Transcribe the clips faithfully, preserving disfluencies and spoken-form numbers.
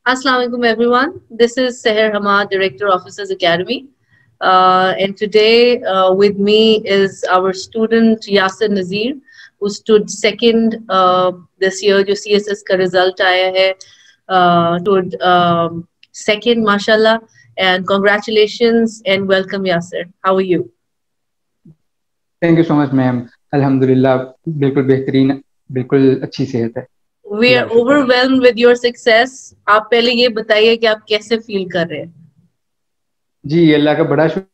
Assalamu alaikum everyone. This is Seher Hamad, Director Officers Academy. Uh, and today uh, with me is our student Yasir Nazir, who stood second uh, this year. जो C S S का result आया है, uh, stood um, second, mashallah. And congratulations and welcome, Yasir. How are you? Thank you so much, ma'am. Alhamdulillah, बिल्कुल बेहतरीन, बिल्कुल अच्छी सेहत है. We are overwhelmed with your success. आप पहले ये बताइए कि आप कैसे फील कर रहे हैं? जी, अल्लाह का बड़ा शुक्र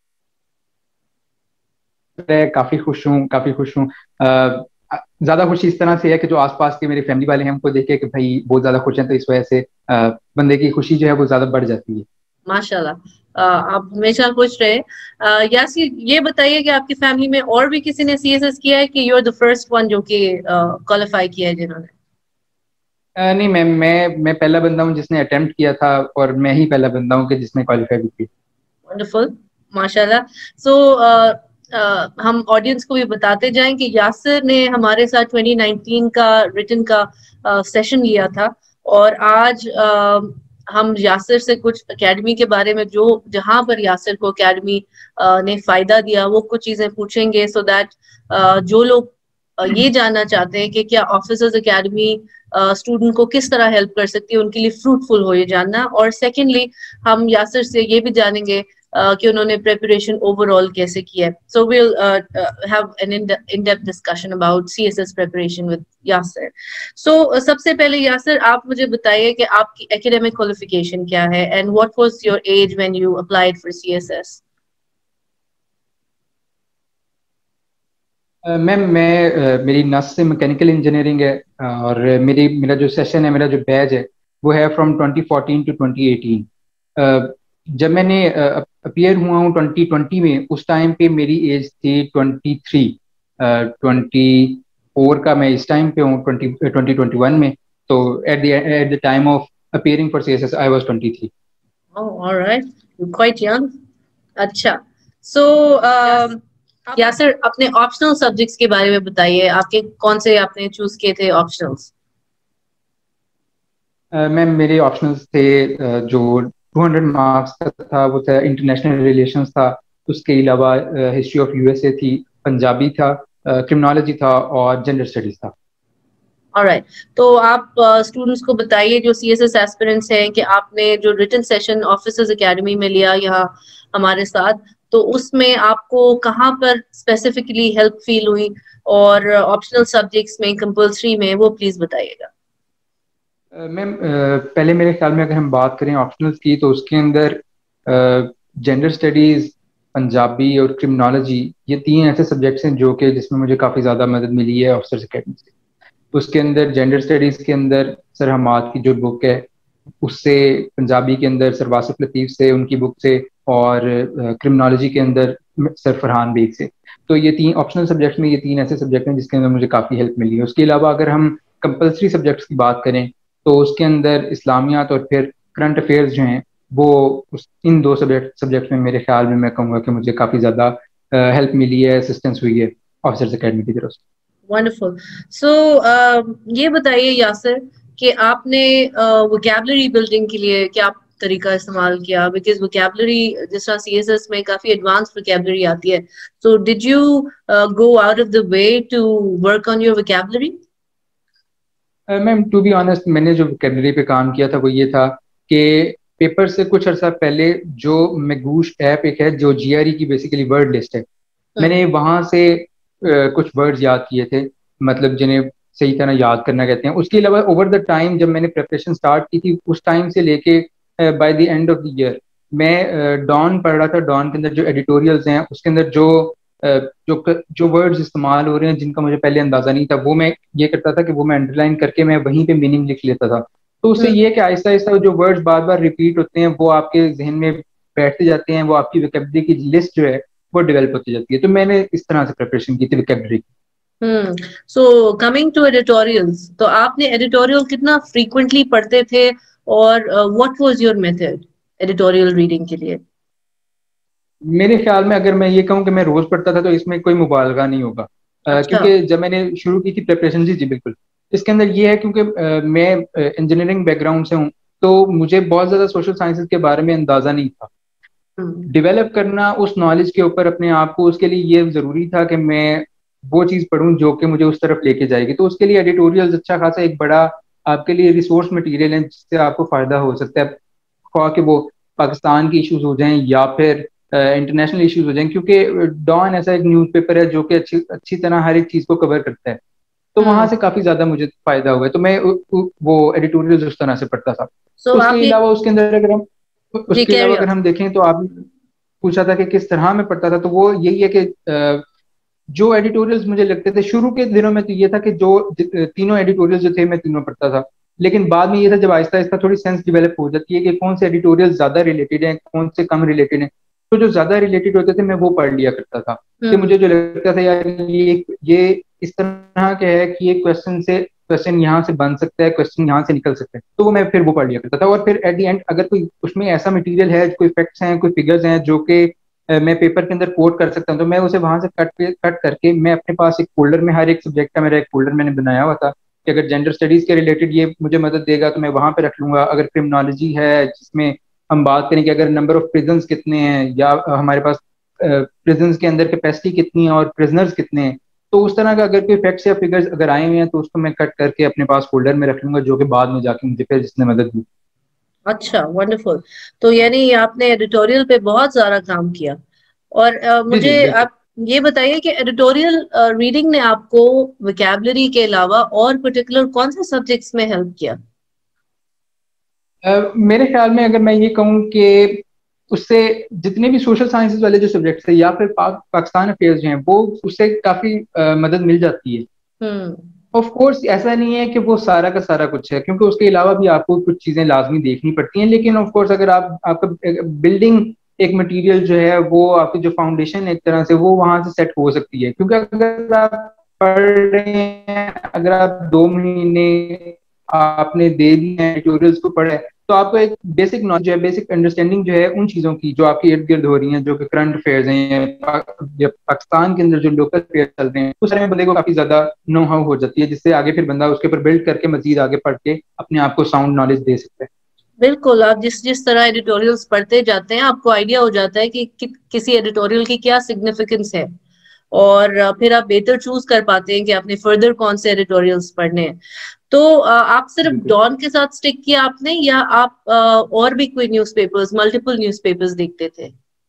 है, काफी खुश हूँ, काफी खुश हूँ. ज्यादा खुशी इस तरह से है कि जो आसपास के मेरे फैमिली वाले हैं उनको देख के कि भाई बहुत ज्यादा खुश हैं, तो इस वजह से आ, बंदे की खुशी जो है वो ज्यादा बढ़ जाती है. माशाल्लाह, आप हमेशा खुश रहे. यासिर, ये बताइए कि आपकी फैमिली में और भी किसी ने सीएसएस किया है कि you are the first one जो कि क्वालिफाई किया है जिन्होंने? Uh, नहीं मैम, मैं मैं पहला बंदा हूँ जिसने अटेम्प्ट किया था और मैं ही पहला बंदा हूँ कि जिसने क्वालिफाई भी किया. वंडरफुल, माशाल्लाह. सो हम ऑडियंस को भी बताते जाएं कि यासिर ने हमारे साथ ट्वेंटी नाइनटीन का रिटन का सेशन uh, लिया था और आज uh, हम यासिर से कुछ एकेडमी के बारे में, जो जहां पर यासिर को एकेडमी uh, ने फायदा दिया, वो कुछ चीजें पूछेंगे सो so दैट uh, जो लोग uh, ये जानना चाहते हैं कि क्या ऑफिसर्स एकेडमी स्टूडेंट uh, को किस तरह हेल्प कर सकती है, उनके लिए फ्रूटफुल हो ये जानना. और सेकेंडली हम यासिर से ये भी जानेंगे uh, कि उन्होंने प्रिपरेशन ओवरऑल कैसे किया है. So we will have an in depth discussion about CSS preparation with Yasir. So सबसे पहले यासिर, आप मुझे बताइए कि आपकी एकेडमिक क्वालिफिकेशन क्या है and what was your age when you applied for CSS? Ma'am uh, मैं uh, मेरी नस से मैकेनिकल इंजीनियरिंग है और मेरी मेरा जो सेशन है, मेरा जो बैच है वो है from twenty fourteen to twenty eighteen. uh, जब मैंने अपियर uh, हुआ हूँ ट्वेंटी ट्वेंटी में, उस टाइम पे मेरी एज थी ट्वेंटी थ्री. ट्वेंटी फोर का मैं इस टाइम पे हूँ ट्वेंटी ट्वेंटी ट्वेंटी वन में. तो at the at the time of appearing for CSS I was twenty three. Oh, alright, you quite young. अच्छा, सो यासिर, अपने ऑप्शनल सब्जेक्ट्स के बारे में बताइए. आपके कौन से आपने चूज किए थे ऑप्शनल्स? मैम uh, मेरे ऑप्शनल्स थे uh, जो टू हंड्रेड मार्क्स का था वो था इंटरनेशनल रिलेशंस था, उसके अलावा हिस्ट्री ऑफ यूएसए थी, पंजाबी था, क्रिमिनोलॉजी uh, था और जेंडर स्टडीज था. ऑलराइट, तो आप स्टूडेंट्स uh, को बताइए जो सीएसएस एस्पिरेंट्स हैं कि आपने जो रिटन सेशन ऑफिसर्स एकेडमी में लिया यहाँ हमारे साथ, तो उसमें आपको कहाँ पर स्पेसिफिकली हेल्प फील हुई और ऑप्शनल सब्जेक्ट्स में, कंपल्सरी में, वो प्लीज बताइएगा. मैम uh, uh, पहले मेरे ख्याल में अगर हम बात करें ऑप्शनल्स की, तो उसके अंदर जेंडर स्टडीज, पंजाबी और क्रिमिनोलॉजी, ये तीन ऐसे सब्जेक्ट्स हैं जो कि जिसमें मुझे काफ़ी ज़्यादा मदद मिली है ऑफिसर्स एकेडमी से. उसके अंदर जेंडर स्टडीज़ के अंदर सर हमाद की जो बुक है उससे, पंजाबी के अंदर सर वासिफ लतीफ़ से उनकी बुक से, और क्रिमिनोलॉजी के अंदर सर फरहान बेग से. तो ये तीन ऑप्शनल सब्जेक्ट में ये तीन ऐसे सब्जेक्ट हैं जिसके अंदर मुझे काफ़ी हेल्प मिली है. उसके अलावा अगर हम कंपलसरी सब्जेक्ट्स की बात करें तो उसके अंदर इस्लामियात और फिर करंट अफेयर्स जो हैं वो उस इन दो सब्जेक्ट सब्जेक्ट में मेरे ख्याल में मैं कहूँगा कि मुझे काफ़ी ज़्यादा हेल्प मिली है, असिस्टेंस हुई है ऑफिसर्स एकेडमी की तरफ से. वंडरफुल. सो ये बताइए यासिर कि आपने वोकैबुलरी uh, बिल्डिंग के लिए क्या तरीका इस्तेमाल किया? बिकॉज वोकैबुलरी जिस तरह सीएसएस में काफी एडवांस वोकैबुलरी आती है, so did you go out of the way to work on your vocabulary? Ma'am to be honest, मैंने जो वोकैबुलरी पे काम किया था वो ये था कि पेपर से कुछ अर्सा पहले जो मैगूश ऐप एक है जो जीआरई की बेसिकली वर्ड लिस्ट है, मैंने वहां से uh, कुछ वर्ड्स याद किए थे, मतलब जिन्हें सही तरह याद करना कहते हैं. उसके अलावा ओवर द टाइम जब मैंने प्रिपरेशन स्टार्ट की थी, उस टाइम से लेके by the end of the year मैं डॉन uh, पढ़ रहा था. डॉन के अंदर जो एडिटोरियल्स हैं उसके अंदर जो uh, जो जो वर्ड्स इस्तेमाल हो रहे हैं जिनका मुझे पहले अंदाजा नहीं था, वो मैं ये करता था कि वो मैं अंडरलाइन करके मैं वहीं पे मीनिंग लिख लेता था. तो उससे ये कि आहिस्ता आहिस्ता जो वर्ड्स बार बार रिपीट होते हैं वो आपके जहन में बैठते जाते हैं, वो आपकी वोकैबुलरी की लिस्ट जो है वो डेवलप होती जाती है. तो मैंने इस तरह से प्रिपरेशन की थी वोकैबुलरी की. Hmm so coming to editorials, तो आपने एडिटोरियल कितना फ्रीक्वेंटली पढ़ते थे और what was your method editorial reading के लिए? मेरे ख्याल में अगर मैं ये कहूँ कि मैं रोज पढ़ता था तो इसमें कोई मुबालगा नहीं होगा. अच्छा. क्योंकि जब मैंने शुरू की थी प्रिपरेशन, जी जी बिल्कुल, इसके अंदर ये है क्योंकि मैं इंजीनियरिंग बैकग्राउंड से हूँ, तो मुझे बहुत ज़्यादा सोशल साइंसेज के बारे में अंदाज़ा नहीं था। डेवलप करना उस नॉलेज के ऊपर अपने आप को, उसके लिए ये ज़रूरी था कि मैं वो चीज़ पढूं जो कि मुझे उस तरफ लेके जाएगी। तो उसके लिए एडिटोरियल्स अच्छा खासा एक बड़ा आपके लिए रिसोर्स मटेरियल है जिससे आपको फ़ायदा हो सकता है, ख्वाह कि वो पाकिस्तान की इश्यूज हो जाएं या फिर इंटरनेशनल इश्यूज हो जाएं, क्योंकि डॉन ऐसा एक न्यूज़पेपर है जो कि अच्छी अच्छी तरह हर एक चीज़ को कवर करता है। तो वहां से काफी ज्यादा मुझे फायदा हुआ है, तो मैं उ, उ, वो एडिटोरियल उस तरह से पढ़ता था। सो आप उसके ये अलावा उसके अंदर अगर हम जी उसके अलावा कैरी अगर ऑन। हम देखें तो आप पूछा था कि किस तरह मैं पढ़ता था, तो वो यही है कि अ, जो एडिटोरियल्स मुझे लगते थे शुरू के दिनों में, तो ये था कि जो जि- तीनों एडिटोरियल्स जो थे मैं तीनों पढ़ता था। लेकिन बाद में ये था जब आहिस्ता आहिस्ता थोड़ी सेंस डेवलप हो जाती है कि कौन से एडिटोरियल ज्यादा रिलेटेड हैं, कौन से कम रिलेटेड हैं, तो जो ज्यादा रिलेटेड होते थे मैं वो पढ़ लिया करता था। कि हम्म। मुझे जो लगता था यार ये ये इस तरह के है कि ये क्वेश्चन से क्वेश्चन यहाँ से बन सकता है, क्वेश्चन यहाँ से निकल सकता है, तो वो मैं फिर वो पढ़ लिया करता था। और फिर एट द एंड अगर कोई उसमें ऐसा मटेरियल है, कोई फैक्ट्स हैं, कोई फिगर्स हैं जो कि अ, मैं पेपर के अंदर कोट कर सकता हूँ, तो मैं उसे वहां से कट कट करके मैं अपने पास एक फोल्डर में, हर एक सब्जेक्ट का मेरा एक फोल्डर मैंने बनाया हुआ था कि अगर जेंडर स्टडीज के रिलेटेड ये मुझे मदद देगा तो मैं वहां पे रख लूंगा। अगर क्रिमिनोलॉजी है जिसमें हम बात करें कि अगर नंबर ऑफ प्रिजन्स कितने हैं या हमारे पास प्रिजन्स के अंदर कैपेसिटी कितनी है और प्रिजनर्स कितने हैं, तो उस तरह का अगर कोई फैक्ट्स या फिगर्स अगर आए हुए हैं तो उसको मैं कट करके अपने पास फोल्डर में रख लूंगा, जो कि बाद में जाके मुझे फिर जिसने मदद दी। अच्छा, वंडरफुल। तो यानी आपने एडिटोरियल पे बहुत सारा काम किया। और अ, जी जी मुझे बिल्कुल। आप ये बताइए कि एडिटोरियल रीडिंग ने आपको वोकैबुलरी के अलावा और पर्टिकुलर कौन से सब्जेक्ट्स में हेल्प किया? अ, मेरे ख्याल में अगर मैं ये कहूँ कि उससे जितने भी सोशल साइंसेज वाले जो सब्जेक्ट्स है या फिर पाक, पाकिस्तान अफेयर्स जो हैं, वो उससे काफी अ, मदद मिल जाती है। हम्म। ऑफ कोर्स ऐसा नहीं है कि वो सारा का सारा कुछ है, क्योंकि उसके अलावा भी आपको कुछ चीजें लाजमी देखनी पड़ती हैं। लेकिन ऑफ कोर्स अगर आप आपका बिल्डिंग एक मटेरियल जो है, वो आपकी जो फाउंडेशन एक तरह से वो वहां से सेट हो सकती है। क्योंकि अगर आप पढ़ रहे हैं, अगर आप दो महीने आपने दे दिए हैं ट्यूटोरियल्स को पढ़े, तो आपको एक बेसिक नॉलेज है, बेसिक अंडरस्टैंडिंग जो है उन चीज़ों की जो आपके इर्द गिर्द हो रही हैं, जो कि करंट अफेयर्स हैं या पा- या पाकिस्तान के अंदर जो लोकल अफेयर चल रहे हैं, उस तरह में बंदे को काफ़ी ज़्यादा नो हाउ हो जाती है, जिससे आगे फिर बंदा उसके ऊपर बिल्ड करके मजीद आगे पढ़ के अपने आप को साउंड नॉलेज दे सकता है। बिल्कुल, आप जिस जिस तरह एडिटोरियल्स पढ़ते जाते हैं आपको आइडिया हो जाता है कि, कि किसी एडिटोरियल की क्या सिग्निफिकेंस है। और अ, फिर आप बेहतर चूज कर पाते हैं कि आपने फर्दर कौन से एडिटोरियल्स पढ़ने हैं। तो अ, आप सिर्फ बिल्कुल। डॉन के साथ स्टिक किया आपने, या आप अ, और भी कोई न्यूज़पेपर्स, मल्टीपल न्यूज़पेपर्स देखते थे?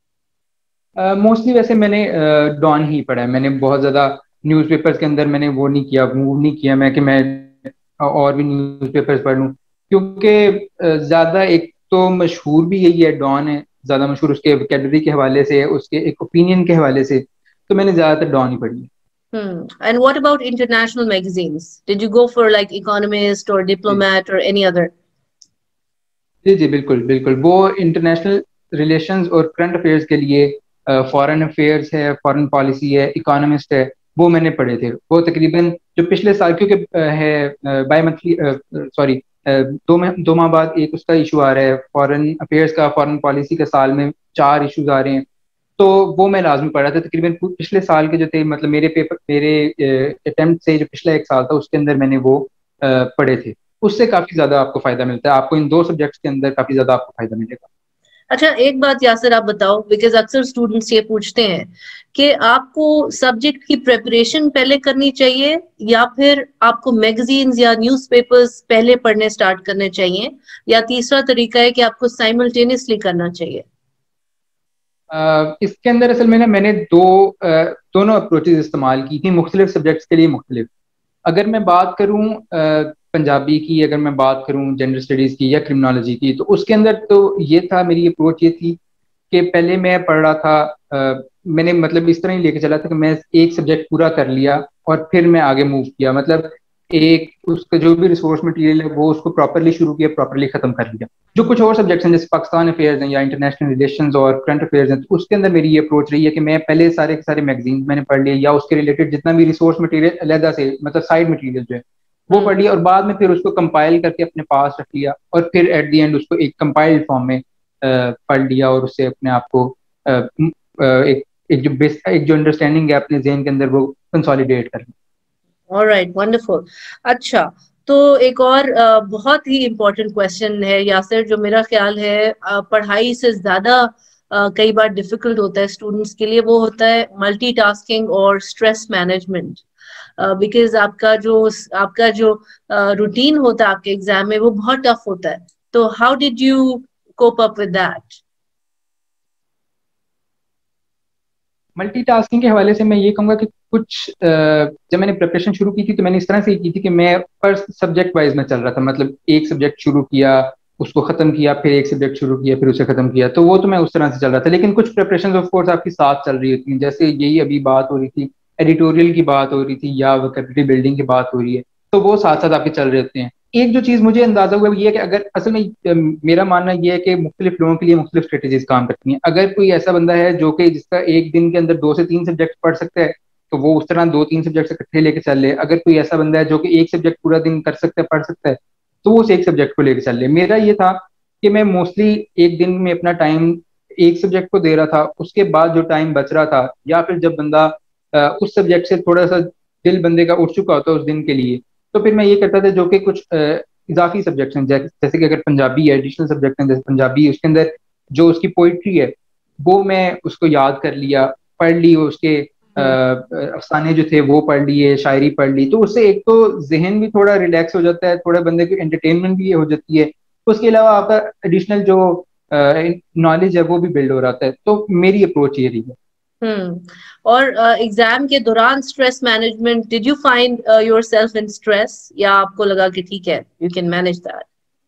मोस्टली वैसे मैंने डॉन ही पढ़ा है। मैंने बहुत ज़्यादा न्यूज़पेपर्स के अंदर मैंने वो नहीं किया, मूव नहीं किया मैं कि मैं और भी न्यूज़पेपर्स पढ़ लूँ, क्योंकि अ, ज़्यादा एक तो मशहूर भी यही है, डॉन है ज़्यादा मशहूर, उसके वोकैबुलरी के हवाले से, उसके एक ओपिनियन के हवाले से, तो मैंने ज़्यादातर डॉन ही पढ़ी है। Hmm. And what about international magazines? Did you go for like Economist or ji Diplomat or any other? जी जी बिल्कुल बिल्कुल। वो इंटरनेशनल रिलेशंस और करंट अफेयर्स के लिए फॉरेन अफेयर्स है, फॉरेन पॉलिसी है, इकोनॉमिस्ट है, वो मैंने पढ़े थे। वो तकरीबन जो पिछले साल, क्योंकि अ, है बाई मंथली, सॉरी दो मह- दो माह बाद एक उसका इशू आ रहा है, फॉरेन अफेयर्स का, फॉरेन पॉलिसी का, साल में चार इशूज आ रहे हैं। तो वो मैं लाजमी पढ़ा था तकरीबन पु- पिछले साल के जो थे, मतलब मेरे पेपर मेरे अटेम्प्ट से जो पिछला एक साल था उसके अंदर मैंने वो अ, पढ़े थे। उससे काफी ज्यादा आपको फायदा मिलता है, आपको इन दो सब्जेक्ट्स के अंदर काफी ज्यादा आपको फायदा मिलेगा। अच्छा, एक बात यासर आप बताओ, बिकॉज अक्सर स्टूडेंट्स ये पूछते हैं कि आपको सब्जेक्ट की प्रेपरेशन पहले करनी चाहिए या फिर आपको मैगजीन्स या न्यूज़पेपर्स पहले पढ़ने स्टार्ट करने चाहिए, या तीसरा तरीका है कि आपको साइमल्टेनियसली करना चाहिए? अ, इसके अंदर असल में ना मैंने दो अ, दोनों अप्रोचेज इस्तेमाल की थी, मुख्तलिफ सब्जेक्ट्स के लिए मुख्तलिफ। अगर मैं बात करूं अ, पंजाबी की, अगर मैं बात करूं जेंडर स्टडीज की या क्रिमिनोलॉजी की, तो उसके अंदर तो ये था, मेरी अप्रोच ये थी कि पहले मैं पढ़ रहा था, अ, मैंने मतलब इस तरह ही लेके चला था कि मैं एक सब्जेक्ट पूरा कर लिया और फिर मैं आगे मूव किया। मतलब एक उसका जो भी रिसोर्स मटेरियल है वो उसको प्रॉपरली शुरू किया, प्रॉपरली खत्म कर लिया। जो कुछ और सब्जेक्ट्स हैं जैसे पाकिस्तान अफेयर्स हैं या इंटरनेशनल रिलेशंस और करंट अफेयर्स हैं, तो उसके अंदर मेरी ये अप्रोच रही है कि मैं पहले सारे के सारे मैगजीन मैंने पढ़ लिए या उसके रिलेटेड जितना भी रिसोर्स मटेरियल अलहदा से, मतलब साइड मटेरियल जो है वो पढ़ लिया, और बाद में फिर उसको कंपाइल करके अपने पास रख लिया, और फिर एट द एंड उसको एक कंपाइल्ड फॉर्म में अ, पढ़ लिया, और उससे अपने आप को अ, म, अ, एक एक जो बेस एक जो अंडरस्टैंडिंग है अपने जहन के अंदर वो कंसोलिडेट कर लिया। Alright, wonderful. अच्छा, तो एक और uh, बहुत ही इम्पोर्टेंट क्वेश्चन है यासिर, जो मेरा ख्याल है uh, पढ़ाई से ज्यादा uh, कई बार डिफिकल्ट होता है स्टूडेंट्स के लिए, वो होता है मल्टीटास्किंग और स्ट्रेस मैनेजमेंट। बिकॉज आपका जो आपका जो रूटीन होता है आपके एग्जाम में वो बहुत टफ होता है। तो how did you cope up with that? Multitasking के हवाले से मैं ये कहूँगा कि कुछ अ, जब मैंने प्रिपरेशन शुरू की थी तो मैंने इस तरह से ही की थी कि मैं पर सब्जेक्ट वाइज में चल रहा था। मतलब एक सब्जेक्ट शुरू किया, उसको खत्म किया, फिर एक सब्जेक्ट शुरू किया, फिर उसे खत्म किया, तो वो तो मैं उस तरह से चल रहा था। लेकिन कुछ प्रिपरेशन ऑफ कोर्स आपकी साथ चल रही होती हैं, जैसे यही अभी बात हो रही थी, एडिटोरियल की बात हो रही थी या वोकैबुलरी बिल्डिंग की बात हो रही है, तो वो साथ साथ आपके चल रहे होते हैं। एक जो चीज़ मुझे अंदाजा हुआ वो ये है कि अगर असल में अ, मेरा मानना ये है कि मुख्तलिफ लोगों के लिए मुख्तलिफ स्ट्रेटेजीज काम करती हैं। अगर कोई ऐसा बंदा है जो कि जिसका एक दिन के अंदर दो से तीन सब्जेक्ट पढ़ सकता है, तो वो उस तरह दो तीन सब्जेक्ट इकट्ठे लेके चल ले। अगर कोई ऐसा बंदा है जो कि एक सब्जेक्ट पूरा दिन कर सकता है, पढ़ सकता है, तो वो उस एक सब्जेक्ट को लेके चल ले। मेरा ये था कि मैं मोस्टली एक दिन में अपना टाइम एक सब्जेक्ट को दे रहा था, उसके बाद जो टाइम बच रहा था, या फिर जब बंदा अ, उस सब्जेक्ट से थोड़ा सा दिल बंदे का उठ चुका होता है उस दिन के लिए, तो फिर मैं ये करता था जो कि कुछ अ, इजाफी सब्जेक्ट हैं, जै- जैसे कि अगर पंजाबी है, एडिशनल सब्जेक्ट है जैसे पंजाबी, उसके अंदर जो उसकी पोइट्री है वो मैं उसको याद कर लिया, पढ़ ली, उसके अ, हम्म। अफसाने जो थे वो पढ़ लिए, शायरी पढ़ ली, तो उससे एक तो जहन भी थोड़ा रिलैक्स हो जाता है, थोड़ा बंदे की एंटरटेनमेंट भी हो जाती है। उसके अलावा आपका एडिशनल जो नॉलेज है वो भी बिल्ड हो रहा है। तो मेरी अप्रोच ये रही है। हम्म। और एग्जाम के दौरान stress management, did you find yourself in stress, या आपको लगा कि ठीक है यू कैन मैनेज दैट?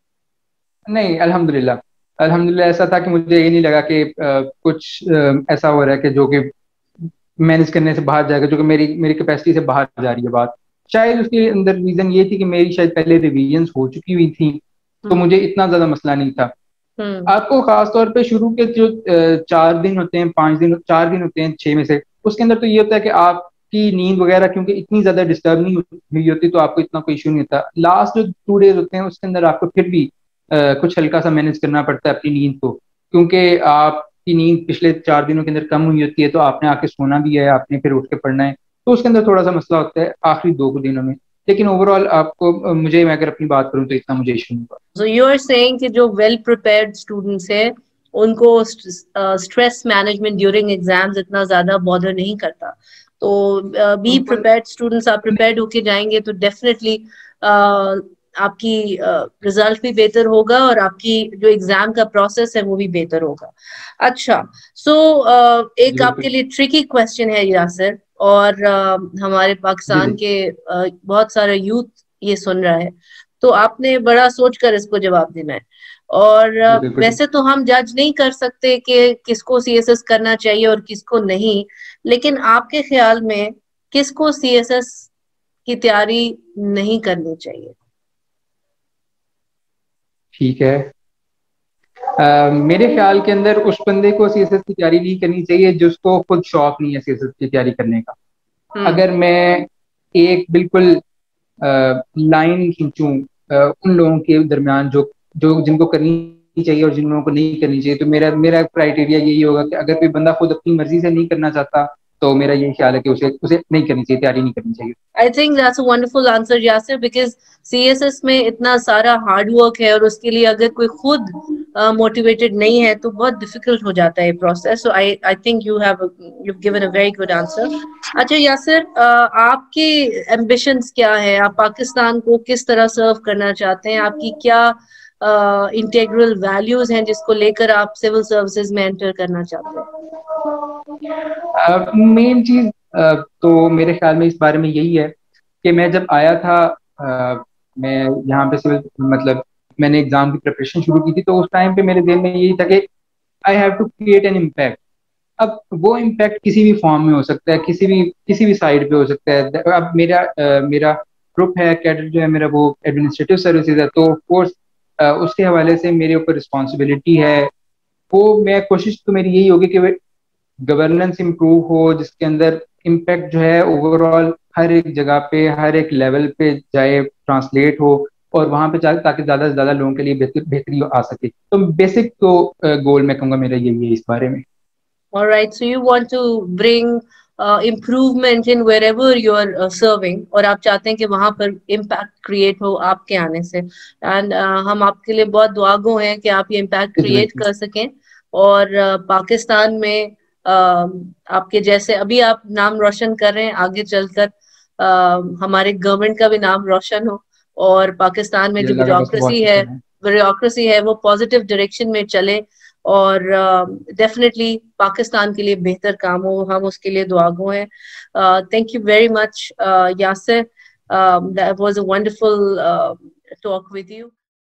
नहीं, अल्हम्दुलिल्लाह, अल्हम्दुलिल्लाह ऐसा था कि मुझे ये नहीं लगा कि अ, कुछ अ, ऐसा हो रहा है कि जो कि मैनेज करने से बाहर जाएगा, जो कि मेरी मेरी कैपेसिटी से बाहर जा रही है बात। शायद उसके अंदर रीजन ये थी कि मेरी शायद पहले रिवीजन्स हो चुकी हुई थी, तो हम्म। मुझे इतना ज्यादा मसला नहीं था। हम्म। आपको खास तौर पे शुरू के जो अ, चार दिन होते हैं, पांच दिन, चार दिन होते हैं छह में से, उसके अंदर तो ये होता है कि आपकी नींद वगैरह क्योंकि इतनी ज्यादा डिस्टर्ब नहीं हुई होती, तो आपको इतना कोई इशू नहीं होता। लास्ट जो टू डेज होते हैं उसके अंदर आपको फिर भी अ, कुछ हल्का सा मैनेज करना पड़ता है अपनी नींद को, क्योंकि आपकी नींद पिछले चार दिनों के अंदर कम हुई होती है, तो आपने आके सोना भी है, आपने फिर उठ के पढ़ना है, तो उसके अंदर थोड़ा सा मसला होता है आखिरी दो दिनों में। लेकिन ओवरऑल आपको अ, मुझे, मैं अगर अपनी बात करूँ तो इतना मुझे इशू नहीं हुआ। सो यू आर सेइंग कि जो वेल प्रिपेयर्ड स्टूडेंट्स हैं उनको स्ट्रेस मैनेजमेंट ड्यूरिंग एग्जाम्स इतना ज्यादा बॉदर नहीं करता। तो बी उनको प्रिपेयर्ड स्टूडेंट्स, आप प्रिपेयर्ड होके जाएंगे तो डेफिनेटली आपकी रिजल्ट भी बेहतर होगा और आपकी जो एग्जाम का प्रोसेस है वो भी बेहतर होगा। अच्छा, सो so, जी एक आपके बिल्कुल। लिए ट्रिकी क्वेश्चन है यासिर, और uh, हमारे जी पाकिस्तान जी के uh, बहुत सारा यूथ ये सुन रहा है, तो आपने बड़ा सोचकर इसको जवाब देना है। और जी अ, बिल्कुल। वैसे तो हम जज नहीं कर सकते कि किसको सीएसएस करना चाहिए और किसको नहीं, लेकिन आपके ख्याल में किसको सीएसएस की तैयारी नहीं करनी चाहिए? ठीक है। अ, मेरे ख्याल के अंदर उस बंदे को सीएसएस की तैयारी नहीं करनी चाहिए जिसको खुद शौक नहीं है सीएसएस की तैयारी करने का। हम्म। अगर मैं एक बिल्कुल लाइन खींचूं अ, उन लोगों के दरमियान जो जो जिनको करनी चाहिए और जिन लोगों को नहीं करनी चाहिए, तो मेरा मेरा क्राइटेरिया यही होगा कि अगर कोई बंदा खुद अपनी मर्जी से नहीं करना चाहता, तो मेरा यही ख्याल है कि उसे उसे नहीं करनी चाहिए, तैयारी नहीं करनी चाहिए। I think that's a wonderful answer Yasir, because CSS में इतना सारा हार्ड वर्क है और उसके लिए अगर कोई खुद मोटिवेटेड uh, नहीं है तो बहुत डिफिकल्ट हो जाता है process. So I I think you have you given a very good answer. अच्छा यासिर, uh, आपके एम्बिशंस क्या है? आप पाकिस्तान को किस तरह सर्व करना चाहते हैं? आपकी क्या इंटेग्रल uh, वैल्यूज हैं जिसको लेकर आप सिविल सर्विसेज में एंटर करना चाहते हैं? मेन चीज तो मेरे ख्याल में इस बारे में यही है कि मैं जब आया था, अ, मैं यहाँ पे सिविल मतलब मैंने एग्जाम की प्रिपरेशन शुरू की थी, तो उस टाइम पे मेरे दिल में यही था कि I have to create an impact. अब वो इम्पैक्ट किसी भी फॉर्म में हो सकता है, किसी भी किसी भी साइड पे हो सकता है। अब मेरा अ, मेरा ग्रुप है, कैडर जो है मेरा, वो एडमिनिस्ट्रेटिव सर्विसेज है, तो ऑफ कोर्स उसके हवाले से मेरे ऊपर रिस्पॉन्सिबिलिटी है। वो मैं कोशिश तो मेरी यही होगी कि गवर्नेंस इंप्रूव हो, जिसके अंदर इम्पैक्ट जो है ओवरऑल हर एक जगह पे, हर एक लेवल पे जाए, ट्रांसलेट हो, और वहां पे जाए ताकि ज्यादा से ज्यादा लोगों के लिए बेहतर बेहतरी आ सके। तो बेसिक तो गोल मैं कहूँगा मेरा यही है इस बारे में। All right, so you want to bring improvement in wherever you are serving, और आप चाहते हैं कि वहां पर इम्पैक्ट क्रिएट हो आपके आने से, एंड uh, हम आपके लिए बहुत दुआगो हैं कि आप ये इम्पैक्ट क्रिएट कर सकें, और uh, पाकिस्तान में uh, आपके जैसे अभी आप नाम रोशन कर रहे हैं, आगे चलकर uh, हमारे गवर्नमेंट का भी नाम रोशन हो, और पाकिस्तान में जो ब्यूरोक्रेसी है ब्यूरोक्रेसी है वो पॉजिटिव डायरेक्शन में चले, और डेफिनेटली uh, पाकिस्तान के लिए बेहतर काम हो, हम उसके लिए दुआगो हैं। Thank you very much Yasir, that was a wonderful talk with you.